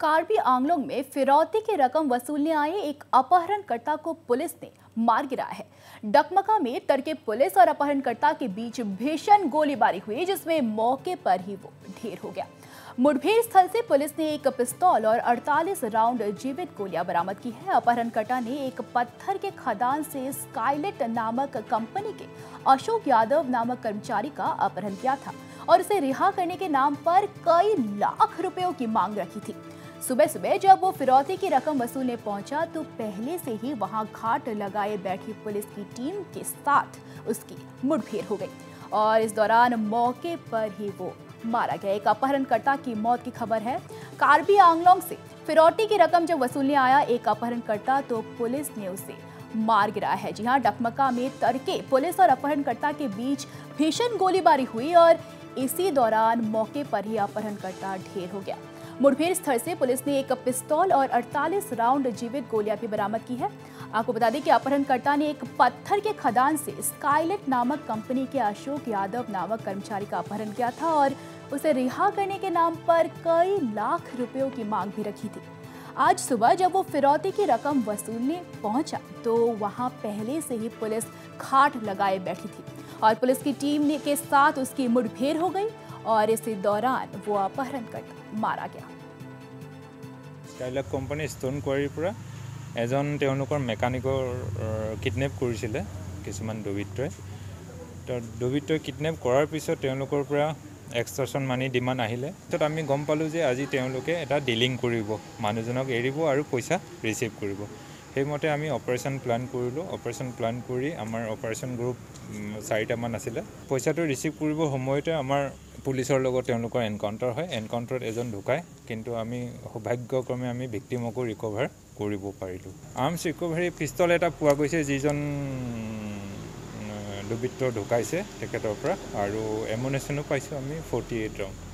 कार्बी आंगलोंग में फिरौती की रकम वसूलने आए एक अपहरणकर्ता को पुलिस ने मार गिराया है। डकमका में तड़के पुलिस और अपहरणकर्ता के बीच भीषण गोलीबारी हुई, जिसमें मौके पर ही वो ढेर हो गया। मुठभेड़ स्थल से पुलिस ने एक पिस्तौल और 48 राउंड जीवित गोलियां बरामद की है। अपहरणकर्ता ने एक पत्थर के खदान से स्काईलेट नामक कंपनी के अशोक यादव नामक कर्मचारी का अपहरण किया था और उसे रिहा करने के नाम पर कई लाख रुपयों की मांग रखी थी। सुबह सुबह जब वो फिरौती की रकम वसूलने पहुंचा तो पहले से ही वहां घाट लगाए बैठी पुलिस की टीम के साथ उसकी मुठभेड़ हो गई और इस दौरान मौके पर ही वो मारा गया। एक अपहरणकर्ता की मौत की खबर है। कार्बी आंगलोंग से फिरौती की रकम जब वसूलने आया एक अपहरणकर्ता तो पुलिस ने उसे मार गिराया है। जी हां, डकमका में तड़के पुलिस और अपहरणकर्ता के बीच भीषण गोलीबारी हुई और इसी दौरान मौके पर ही अपहरणकर्ता ढेर हो गया। मुठभेड़ स्थल से पुलिस ने एक पिस्तौल और 48 राउंड जीवित गोलियां भी बरामद की है। आपको बता दें कि अपहरणकर्ता ने एक पत्थर के खदान से स्काईलेट नामक कंपनी के अशोक यादव नामक कर्मचारी का अपहरण किया था और उसे रिहा करने के नाम पर कई लाख रुपयों की मांग भी रखी थी। आज सुबह जब वो फिरौती की रकम वसूलने पहुंचा तो वहां पहले से ही पुलिस घाट लगाए बैठी थी और पुलिस की टीम के साथ उसकी मुठभेड़ हो गई और इसी दौरान वो अपहरणकर्ता मारा गया। स्काईलेट कोम्पानी स्टोन क्वारीर পৰা এজন তেওঁলোকৰ মেকানিকৰ কিডনেপ কৰিছিলে কিছুমান দুৰ্বৃত্তই। তো দুৰ্বৃত্তই কিডনেপ কৰাৰ পিছত তেওঁলোকৰ পৰা এক্সটৰ্শন মানি ডিমাণ্ড আহিলে। তো আমি গম পালোঁ যে আজি তেওঁলোকে এটা ডিলিং কৰিব, মানুহজনক এৰিব আৰু পইচা ৰিচিভ কৰিব। সেইমতে আমি অপাৰেশ্যন প্লান কৰিলোঁ। অপাৰেশ্যন প্লান কৰি আমাৰ অপাৰেশ্যন গ্ৰুপ 4টামান আছিলে। পইচাটো ৰিচিভ কৰিবৰ সময়তে আমাৰ পুলিচৰ লগত তেওঁলোকৰ এনকাউণ্টাৰ হয়। এনকাউণ্টাৰত এজন ঢুকায়, কিন্তু আমি সৌভাগ্যক্ৰমে আমি ভিক্টিমকো ৰিকভাৰ কৰিব পাৰিলোঁ। আৰ্মছ ৰিকভাৰী পিস্তল এটা পোৱা গৈছে যিজন দুৰ্বৃত্ত ঢুকাইছে তেখেতৰ পৰা, আৰু এমুনেশ্যনো পাইছোঁ আমি 48 ৰাউণ্ড।